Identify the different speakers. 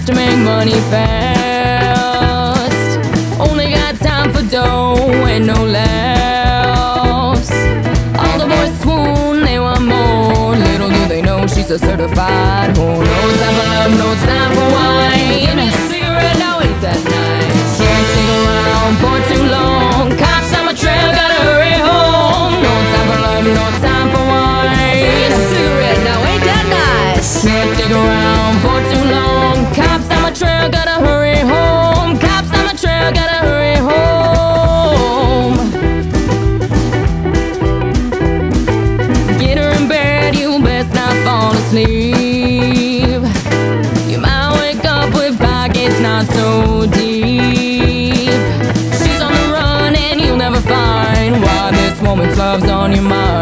Speaker 1: has to make money fast. Only got time for dough and no laughs. All the boys swoon, they want more. Little do they know she's a certified whore. No time for love, no time for wine. Give me a cigarette, now ain't that nice. Can't stick around for too long. Cops on my trail, gotta hurry home. No time for love, no time for wine. Give me a cigarette, now ain't that nice. Can't stick around for too long. Cops on my trail, gotta hurry home. Cops on my trail, gotta hurry home. Get her in bed, you best not fall asleep. You might wake up with pockets not so deep. She's on the run and you'll never find why this woman's love's on your mind.